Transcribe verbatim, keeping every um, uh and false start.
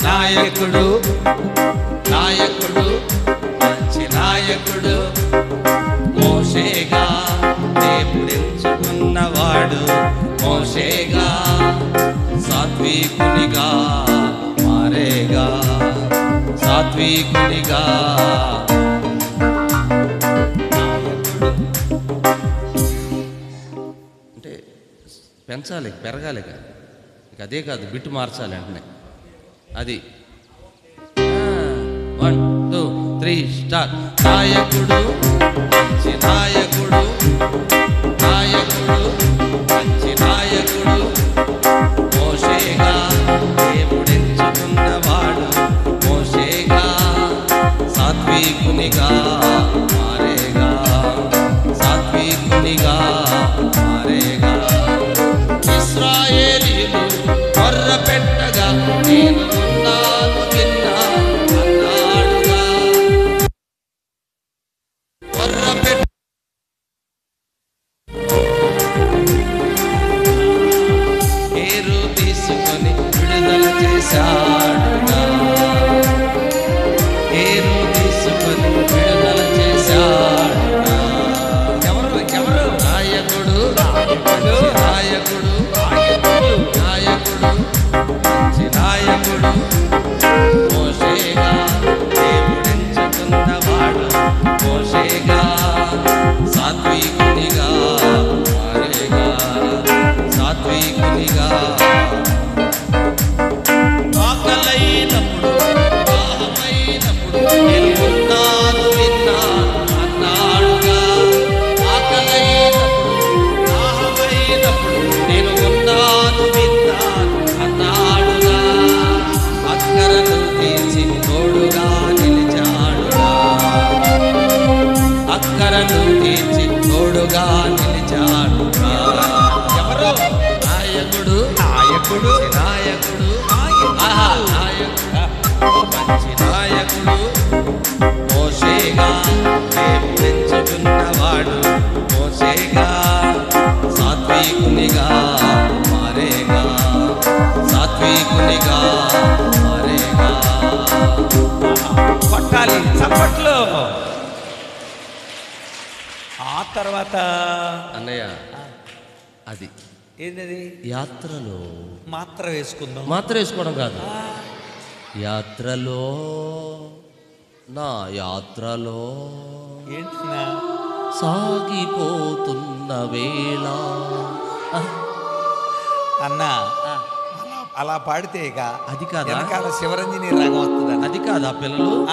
నాయకుడు నాయకుడు మంచి నాయకుడు మోషేగా దేవుడెంచుకున్నవాడు మోషేగా సాత్వికునిగా మారేగా సాత్వికునిగా అంటే పెంచాలి పెరగాలి ఇక అదే కాదు బిట్టు మార్చాలి వెంటనే అది వన్ టూ త్రీ స్టార్ట్ నాయకుడు మంచి నాయకుడు నాయకుడు మంచి నాయకుడు మోషేగా దేవుడెంచుకున్నవాడు మోషేగా సాత్వికునిగా మారేగా సాత్వికునిగా మారేగా ఇశ్రాయేలీయులు మొర్ర పెట్టగా నేను ఉన్నాను విన్నా అన్నాడుగా మొర్ర పెట్ట పేరు తీసుకొని విడుదల చేశాడుగా పేరు తీసుకొని విడుదల చేశాడుగా ఎవరు ఎవరు నాయకుడు నాయకుడు నాయకుడు నాయకుడు మంచి నాయకుడు మోషేగా దేవుడెంచుకున్నవాడు మోషేగా సాత్వికునిగా మారేగా సాత్వికునిగా ఆకలైనప్పుడు దాహమైనప్పుడు నేను ఉన్నాను విన్నాను అన్నాడుగా ఆకలైనప్పుడు దాహమైనప్పుడు నేను ఉన్నాను విన్నాను అన్నాడుగా అక్కరను తీర్చి తోడుగా నిలిచాడుగా అక్కరను తీర్చి తోడుగా నిలిచాడుగా ఎవరు నాయకుడు నాయకుడు నాయకుడు ఆహా నాయకుడు మంచి నాయకుడు మోషేగా దేవుడెంచుకున్నవాడు మోషేగా సాత్వికునిగా మారేగా సాత్వికునిగా మారేగా పట్టాలి చప్పట్లు. ఆ తర్వాత అన్నయ్య అది ఏంటది యాత్రలో మాత్ర వేసుకుందాం. మాత్ర వేసుకోవడం కాదు యాత్రలో నా యాత్రలో ఏంటన్నా సాగిపోతున్న వేళ అన్నా అలా పాడితే ఇక అది కాదా వెనకాల శివరంజని రాగం వస్తుంది. అది కాదా పిల్లలు.